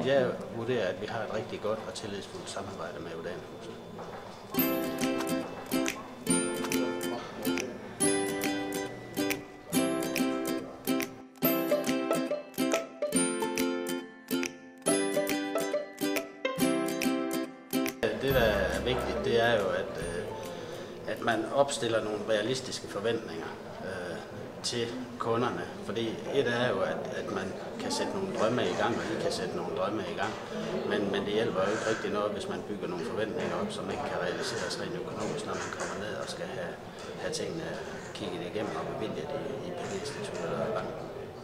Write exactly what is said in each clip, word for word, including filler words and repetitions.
jeg vurderer, at vi har et rigtig godt og tillidsfuldt samarbejde med Odanerhuset. Det, der er vigtigt, det er jo, at, at man opstiller nogle realistiske forventninger øh, til kunderne. Fordi et er jo, at, at man kan sætte nogle drømme i gang, og I kan sætte nogle drømme i gang. Men, men det hjælper jo ikke rigtig noget, hvis man bygger nogle forventninger op, som ikke kan realiseres rent økonomisk, når man kommer ned og skal have, have tingene kigget igennem og bevilget i, i pengeinstitutter og banken.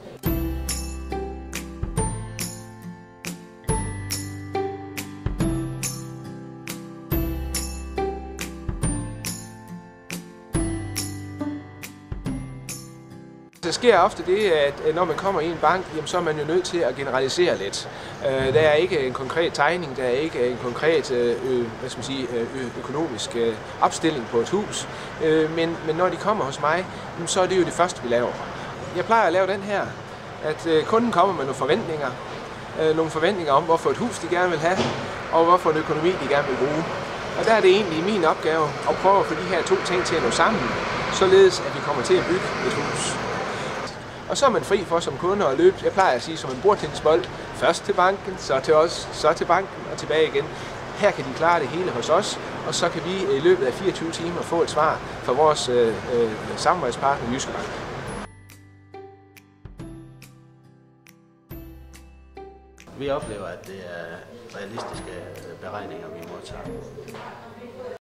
Der sker ofte det, at når man kommer i en bank, jamen, så er man jo nødt til at generalisere lidt. Der er ikke en konkret tegning, der er ikke en konkret øh, hvad skal man sige, økonomisk øh, opstilling på et hus. Øh, men, men når de kommer hos mig, jamen, så er det jo det første, vi laver. Jeg plejer at lave den her, at øh, kunden kommer med nogle forventninger. Øh, nogle forventninger om, hvorfor et hus de gerne vil have, og hvorfor en økonomi de gerne vil bruge. Og der er det egentlig min opgave at prøve at få de her to ting til at nå sammen, således at vi kommer til at bygge et hus. Og så er man fri for som kunde at løbe, jeg plejer at sige, som en bordtennisbold, først til banken, så til os, så til banken og tilbage igen. Her kan de klare det hele hos os, og så kan vi i løbet af fireogtyve timer få et svar fra vores øh, øh, samarbejdspartner Jyske Bank. Vi oplever, at det er realistiske beregninger, vi modtager.